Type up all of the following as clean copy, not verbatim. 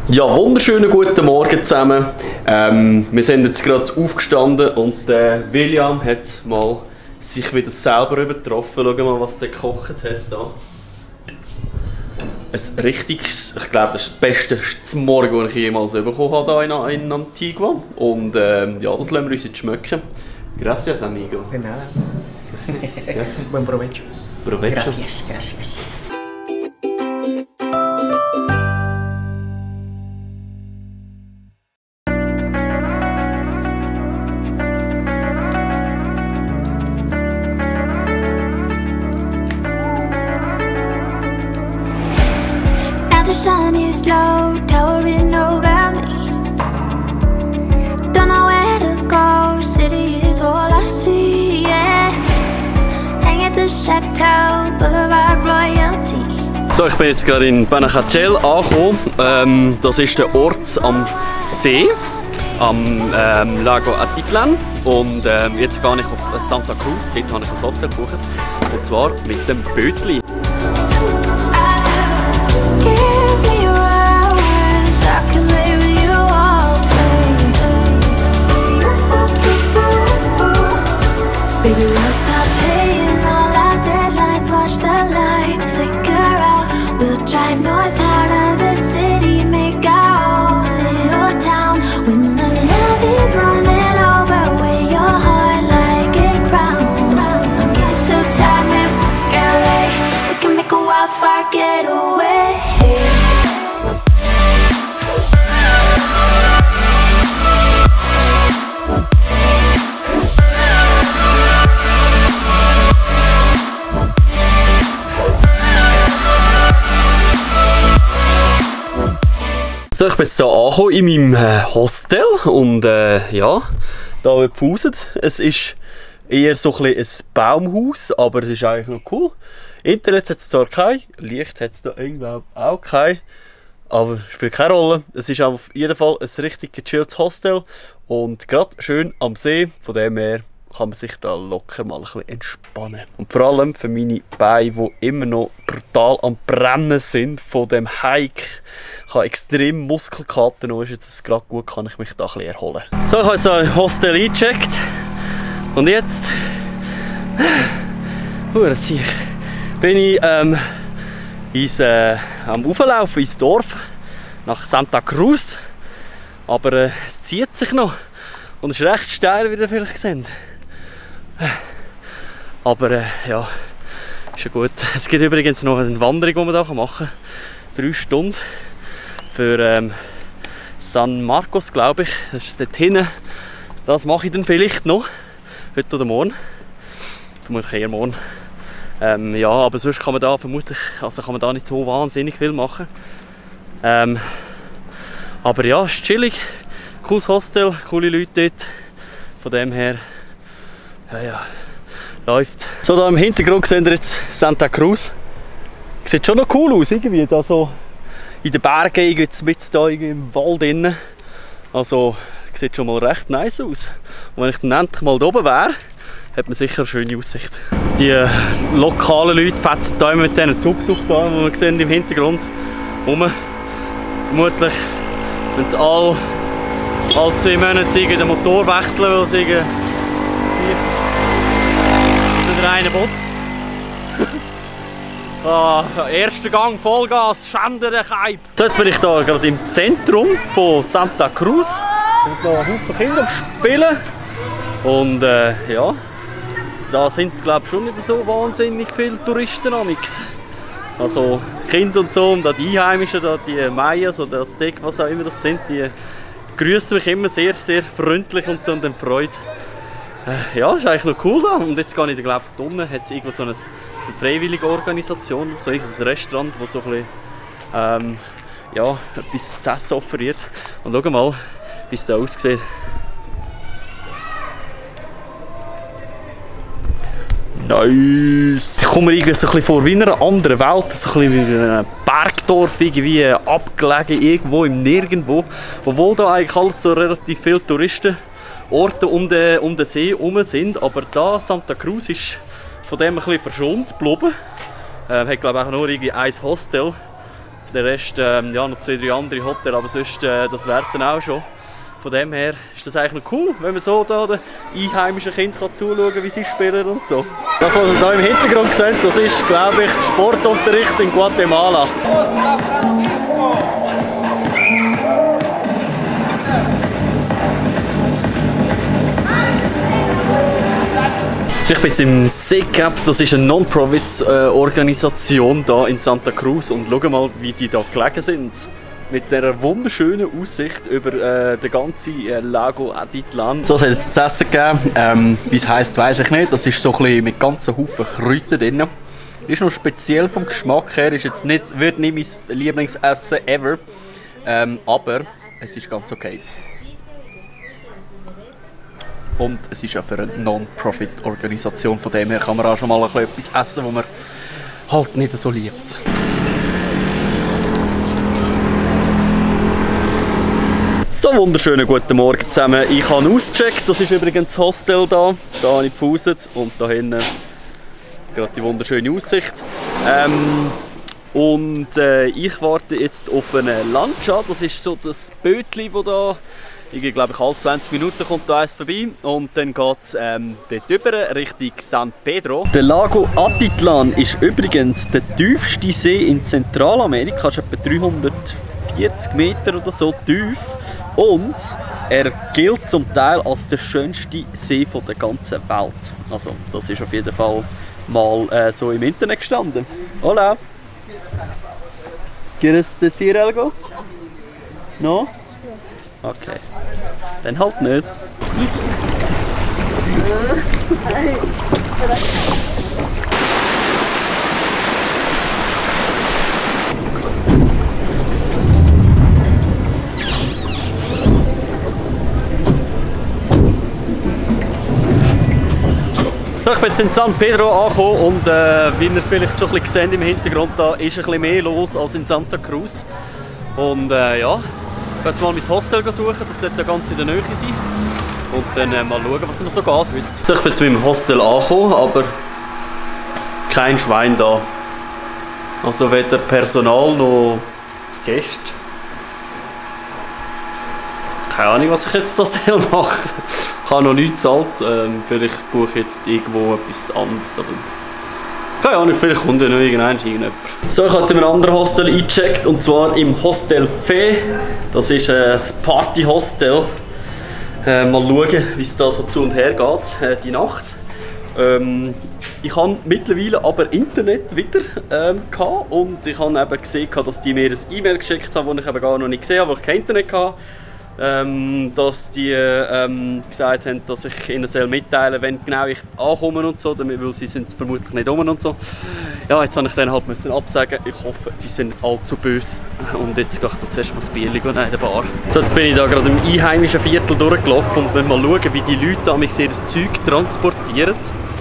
Ja, wunderschönen guten Morgen zusammen. Wir sind jetzt gerade aufgestanden und William hat mal sich wieder selber übertroffen. Schau mal, was der gekocht hat da. Ein richtiges, ich glaube, das ist das beste Morgen, das ich jemals bekommen habe hier in Antigua. Und ja, das lassen wir uns jetzt schmecken. Gracias, amigo. De nada. Buen provecho. Provecho. Gracias, gracias. The sun is low, towering over me. Don't know where to go, city is all I see, yeah. Hang at the Chateau, Boulevard Royalty. So, ich bin jetzt gerade in Panajachel angekommen. Das ist der Ort am See, am Lago Atitlan. Und jetzt gehe ich auf Santa Cruz, dort habe ich ein Hostel gebucht. Und zwar mit dem Bötli. Baby, we'll stop paying all our deadlines. Watch the lights flicker out. We'll drive north out of the city, make our own little town. When the love is running over, wear your heart like a crown. I'm getting so tired, man, fuck LA. We can make a wildfire getaway. So, ich bin jetzt hier angekommen in meinem Hostel und ja, da wird gepauset. Es ist eher so ein Baumhaus, aber es ist eigentlich noch cool. Internet hat es zwar kein, Licht hat es da irgendwo auch kein, aber spielt keine Rolle. Es ist auf jeden Fall ein richtig gechilltes Hostel und gerade schön am See, von dem her kann man sich da locker mal ein bisschen entspannen. Und vor allem für meine Beine, die immer noch brutal am Brennen sind von dem Hike. Ich habe extrem Muskelkater, noch ist jetzt gerade gut, kann ich mich da ein bisschen erholen. So, ich habe jetzt ein Hostel eingecheckt und jetzt bin ich am Auflaufen ins Dorf nach Santa Cruz, aber es zieht sich noch und es ist recht steil, wie ihr vielleicht seht. Aber ja, ist ja gut. Es gibt übrigens noch eine Wanderung, die man hier machen kann. 3 Stunden für San Marcos, glaube ich. Das ist dort hinten. Das mache ich dann vielleicht noch. Heute oder morgen. Vermutlich eher morgen. Ja, aber sonst kann man da vermutlich, also kann man da nicht so wahnsinnig viel machen. Aber ja, es ist chillig. Cooles Hostel, coole Leute dort. Von dem her, ja, läuft. So, da im Hintergrund seht ihr jetzt Santa Cruz. Sieht schon noch cool aus, irgendwie, da so in den Bergen, jetzt mit da im Wald drin. Also, sieht schon mal recht nice aus. Und wenn ich dann endlich mal da oben wäre, hat man sicher eine schöne Aussicht. Die lokalen Leute fetzen da immer mit diesen Tuk-Tuk da, die wir sehen im Hintergrund rum. Vermutlich, wenn sie alle 2 Monate den Motor wechseln, weil sie der eine botzt. Erster Gang, Vollgas, Schänder, der Kaib. So, jetzt bin ich da gerade im Zentrum von Santa Cruz. Und noch ein Haufen Kinder spielen. Und ja, da sind glaube ich schon nicht so wahnsinnig viele Touristen amix. Also Kinder und so und auch die Einheimischen, da, die Mayas oder Azteken, was auch immer das sind, die grüßen mich immer sehr, sehr freundlich und so und dann Freude. Ja, ist eigentlich noch cool da. Und jetzt gehe ich glaube ich unten, hat es irgendwo so eine freiwillige Organisation, so ein Restaurant, das so ein bisschen, ja, etwas zu essen offeriert. Und schau mal, wie es da aussieht. Nice! Ich komme mir irgendwie so ein bisschen vor wie in einer anderen Welt, so ein bisschen wie in einem Bergdorf, irgendwie abgelegen, irgendwo im Nirgendwo. Obwohl da eigentlich alles so relativ viele Touristenorte um den See herum sind. Aber da, Santa Cruz, ist von dem ein bisschen verschont geblieben. Hat glaube ich auch nur irgendwie ein Hostel. Der Rest, ja, noch 2, 3 andere Hotels, aber sonst, das wäre es dann auch schon. Von dem her ist das eigentlich noch cool, wenn man so da den einheimischen Kindern zuschauen kann, wie sie spielen und so. Das, was ihr hier im Hintergrund seht, das ist, glaube ich, Sportunterricht in Guatemala. Ich bin jetzt im SECAP, das ist eine Non-Profit-Organisation hier in Santa Cruz und schau mal, wie die hier gelegen sind. Mit dieser wunderschönen Aussicht über den ganzen Lago Atitlan. So, es hat jetzt zu essen gegeben. Wie es heisst, weiss ich nicht. Das ist so ein bisschen mit ganzen Haufen Kräutern drin. Ist noch speziell vom Geschmack her. Ist jetzt nicht, wird nicht mein Lieblingsessen ever. Aber es ist ganz okay. Und es ist ja für eine Non-Profit-Organisation, von dem her kann man auch schon mal etwas essen, was man halt nicht so liebt. So, wunderschönen guten Morgen zusammen. Ich habe ausgecheckt, das ist übrigens das Hostel da. Da habe ich gepauset und da hinten gerade die wunderschöne Aussicht. Ich warte jetzt auf einen Lancia, das ist so das Bötchen, das da, ich glaube, alle 20 Minuten kommt da eins vorbei und dann geht es dort rüber Richtung San Pedro. Der Lago Atitlan ist übrigens der tiefste See in Zentralamerika, ist etwa 340 Meter oder so tief und er gilt zum Teil als der schönste See der ganzen Welt. Also das ist auf jeden Fall mal so im Internet gestanden. Hola! ¿Quieres decir algo? No? Okay. Dann halt nicht. So, ich bin jetzt in San Pedro angekommen und wie ihr vielleicht schon ein bisschen seht im Hintergrund, da ist ein bisschen mehr los als in Santa Cruz. Und ja, ich gehe jetzt mal mein Hostel suchen, das sollte ganz in der Nähe sein. Und dann mal schauen, was noch so geht heute. So, ich bin jetzt mit dem Hostel angekommen, aber kein Schwein da. Also weder Personal noch Gäste. Keine Ahnung, was ich jetzt da machen soll. Ich habe noch nichts gezahlt, vielleicht buche ich jetzt irgendwo etwas anderes. Aber keine Ahnung, vielleicht kommt ja noch irgendjemand. So, ich habe jetzt in einem anderen Hostel eingecheckt, und zwar im Hostel Fe. Das ist ein Party-Hostel. Mal schauen, wie es da so zu und her geht, die Nacht. Ich habe mittlerweile aber Internet wieder gehabt, und ich habe eben gesehen, dass die mir ein E-Mail geschickt haben, das ich eben gar noch nicht gesehen habe, weil ich kein Internet hatte. Dass die gesagt haben, dass ich ihnen mitteilen soll, wenn genau ich ankomme und so, weil sie sind vermutlich nicht um und so. Ja, jetzt habe ich dann halt absagen. Ich hoffe, die sind allzu böse. Und jetzt gehe ich da zuerst mal das Bierchen in der Bar. So, jetzt bin ich da gerade im einheimischen Viertel durchgelaufen und will mal schauen, wie die Leute da ihr Zeug transportieren.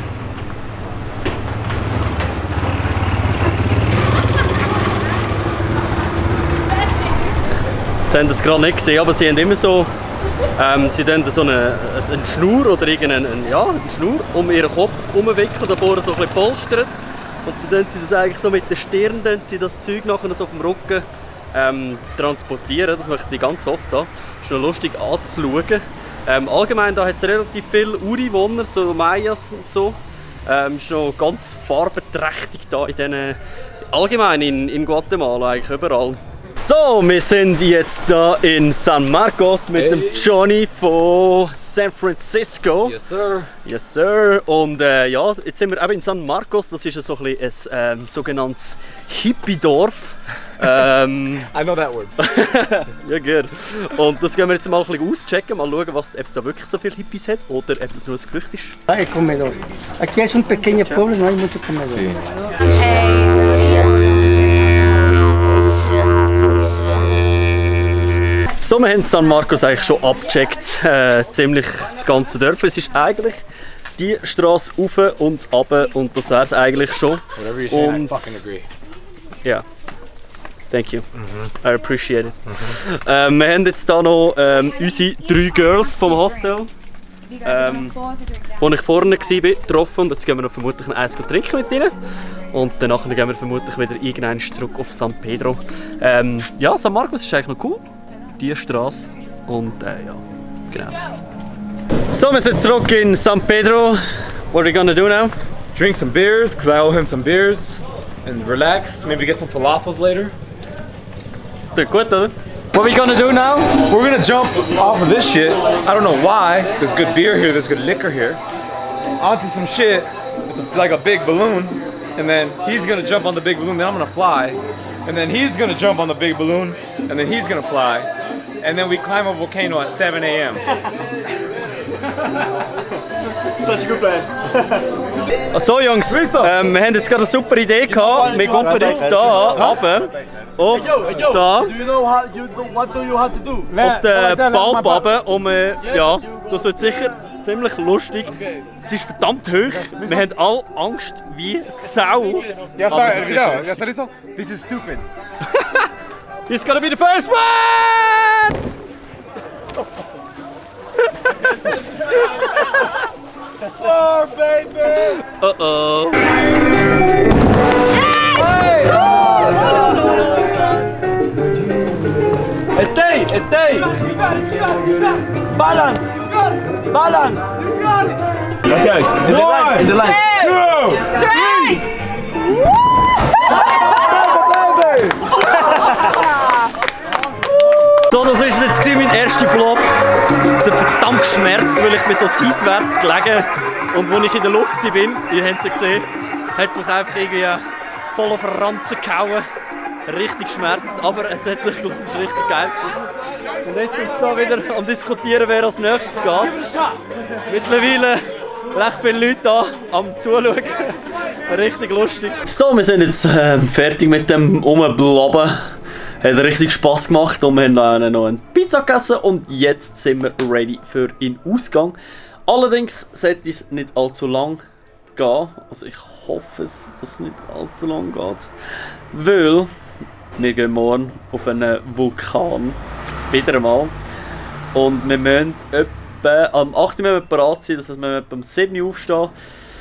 Sie haben das gerade nicht gesehen, aber sie haben immer so, sie haben so eine Schnur oder irgendeine Schnur um ihren Kopf umwickeln, da vorne so ein bisschen polstert. Und dann sie das eigentlich so mit der Stirn, sie das Zeug nachher so auf dem Rücken transportieren. Das mache ich ganz oft da. Ist noch lustig anzuschauen. Allgemein da hat es relativ viele Ureinwohner, so Mayas und so. Ist noch ganz farbenträchtig da allgemein in Guatemala, eigentlich überall. So, wir sind jetzt da in San Marcos mit dem Johnny von San Francisco. Yes, sir. Yes, sir. Und ja, jetzt sind wir eben in San Marcos. Das ist so ein, ein sogenanntes Hippie-Dorf. I know that word. Ja, gut. Und das gehen wir jetzt mal ein bisschen auschecken, mal schauen, ob es da wirklich so viele Hippies hat oder ob das nur ein Gerücht ist. Hay comedor. Aquí es un pequeño pueblo, no hay mucho comedor. So, wir haben San Marcos eigentlich schon abgecheckt, ziemlich das ganze Dorf. Es ist eigentlich die Straße rauf und runter und das wäre es eigentlich schon. Whatever you say, I fucking agree. Ja, thank you. I appreciate it. Wir haben jetzt hier noch unsere 3 Girls vom Hostel. wo ich vorne war, getroffen. Und jetzt gehen wir vermutlich ein Eis trinken mit ihnen. Und danach gehen wir vermutlich wieder irgendwann zurück auf San Pedro. Ja, San Marcos ist eigentlich noch cool. Die Straße. Und ja, genau. So, wir sind zurück in San Pedro. What are we gonna do now? Drink some beers, because I owe him some beers. And relax, maybe get some falafels later. Gut, oder? What are we gonna do now? We're gonna jump off of this shit. I don't know why. There's good beer here, there's good liquor here. Onto some shit. It's like a big balloon. And then he's gonna jump on the big balloon, then I'm gonna fly. And then he's gonna jump on the big balloon, and then he's gonna fly. And then we climb a volcano at 7 a.m. Such a good plan. So Jungs, wir haben jetzt gerade eine super Idee gehabt. Wir kommen jetzt hier runter. Auf da. What do you have to do? Auf den Baum runter. Ja, das wird sicher ziemlich lustig. Es ist verdammt hoch. Wir haben alle Angst wie Sau. Ya está listo? This is stupid. He's gonna be the first one! Oh, baby! Uh-oh. Stay! Balance! Okay. In the line. 2, 3! So, das war jetzt mein erster Block. Es hat verdammt geschmerzt, weil ich bin so seitwärts gelegen. Und als ich in der Luft war, ihr habt es gesehen, hat es mich einfach irgendwie voll auf den Ranzen gehauen. Richtig geschmerzt, aber es hat sich gelohnt, es ist richtig geil. Und jetzt sind wir da wieder am Diskutieren, wer als nächstes geht. Mittlerweile recht viele Leute da am Zuschauen. Richtig lustig. So, wir sind jetzt fertig mit dem Rumblaben. Hat richtig Spass gemacht und wir haben noch eine Pizza gegessen und jetzt sind wir ready für den Ausgang. Allerdings sollte es nicht allzu lang gehen. Also ich hoffe es, dass es nicht allzu lang geht. Weil wir gehen morgen auf einen Vulkan. Wieder einmal. Und wir müssen etwa am 8. Uhr bereit sein, das heißt, wir müssen etwa um 7 Uhr aufstehen.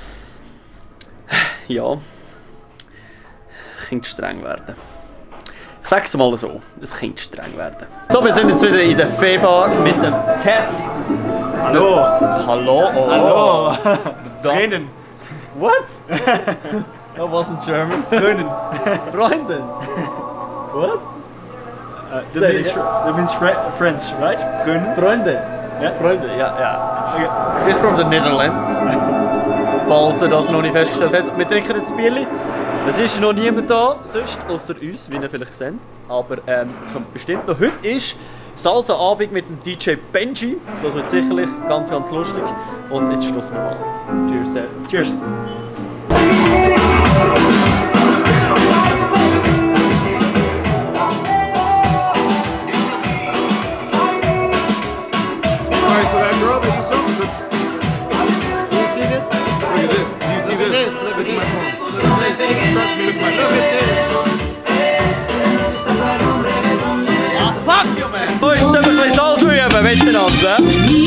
Ja. Könnte streng werden. Ich sag's mal so, es könnte streng werden. So, wir sind jetzt wieder in der Fee-Bar mit dem Ted. Hallo! Hallo! Oh. Hallo! Freundin! What? That wasn't German. Freundin! Freundin! What? That means friends, right? Freundin? Freundin. Ja? Freundin, ja. Okay. Ist from the Netherlands. Falls ihr das noch nicht festgestellt habt. Wir trinken jetzt ein Bierchen. Es ist noch niemand da, sonst, außer uns, wie ihr vielleicht seht. Aber es kommt bestimmt noch. Heute ist Salsa-Abend mit dem DJ Benji. Das wird sicherlich ganz, ganz lustig. Und jetzt stoßen wir mal. Cheers, Dad. Cheers! Alright, so that girl that you saw was Do you see this? Look at this. Do you see this? Look at my phone. Trust me, look at my phone. Fuck you, man! So, jetzt dürfen wir ein bisschen Salsa üben miteinander.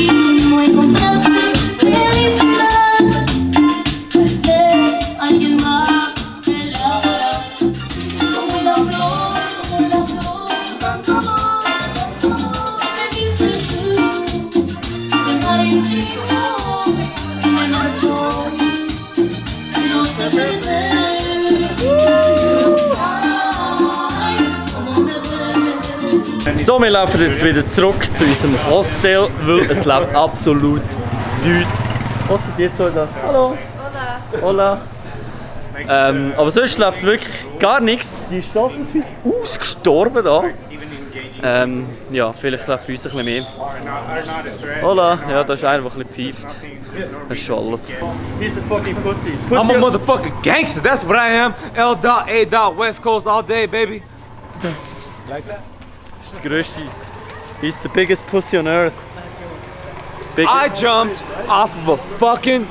So, wir laufen jetzt wieder zurück zu unserem Hostel, weil es läuft absolut nichts. Was sind die zwei da? Hallo! Hola! Aber sonst läuft wirklich gar nichts. Die Stadt ist wie ausgestorben da. Ja, vielleicht läuft bei uns ein bisschen mehr. Hola! Ja, da ist einer, der ein bisschen pfeift. Das ist schon alles. He's a fucking pussy. I'm a motherfucking gangster, that's what I am. L.A. West Coast all day, baby. Like that? Das ist der grösste. He's the biggest pussy on earth. I jumped off of a fucking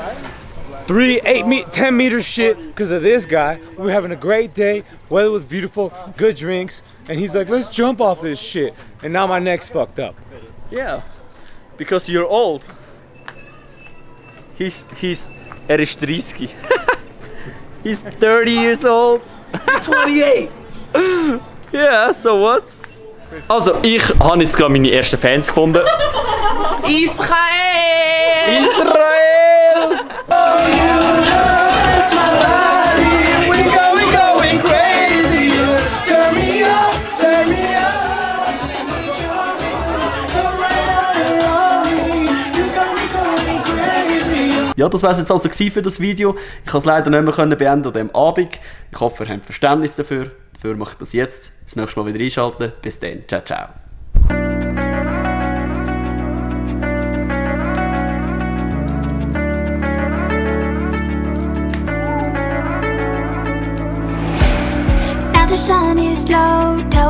10 meter shit because of this guy. We were having a great day, weather was beautiful, good drinks, and he's like, let's jump off this shit. And now my neck's fucked up. Yeah, because you're old. er ist 30. He's 30 years old. 28! Yeah, so what? Also, ich habe jetzt gerade meine ersten Fans gefunden. Israel! Israel! Ja, das war es jetzt also für das Video. Ich konnte es leider nicht mehr beenden an diesem Abend. Ich hoffe, ihr habt Verständnis dafür. Dafür mache ich das jetzt. Das nächste Mal wieder einschalten. Bis dann. Ciao, ciao. Now the sun is low,